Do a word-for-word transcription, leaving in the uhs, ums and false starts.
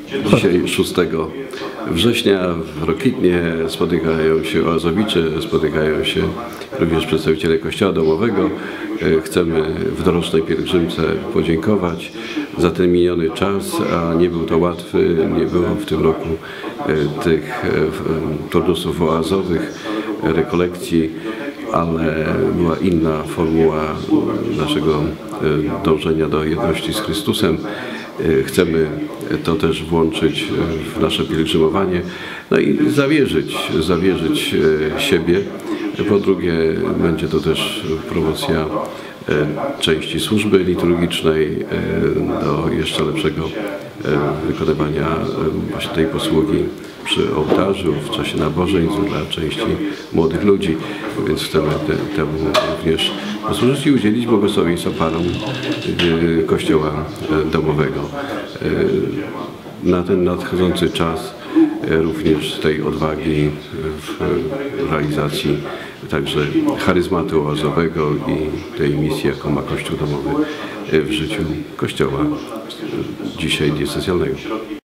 Dzisiaj szóstego września w Rokitnie spotykają się oazowicze, spotykają się również przedstawiciele Kościoła Domowego. Chcemy w dorocznej pielgrzymce podziękować za ten miniony czas, a nie był to łatwy, nie było w tym roku tych turnusów oazowych, rekolekcji, ale była inna formuła naszego dążenia do jedności z Chrystusem. Chcemy to też włączyć w nasze pielgrzymowanie, no i zawierzyć, zawierzyć siebie. Po drugie, będzie to też promocja części służby liturgicznej do jeszcze lepszego wykonywania właśnie tej posługi przy ołtarzu, w czasie nabożeństw dla części młodych ludzi, więc chcemy te, temu również posłużyć i udzielić błogosławieństwa panom Kościoła Domowego. Na ten nadchodzący czas również tej odwagi w realizacji także charyzmatu oazowego i tej misji, jaką ma Kościół Domowy w życiu Kościoła dzisiaj diecezjalnego.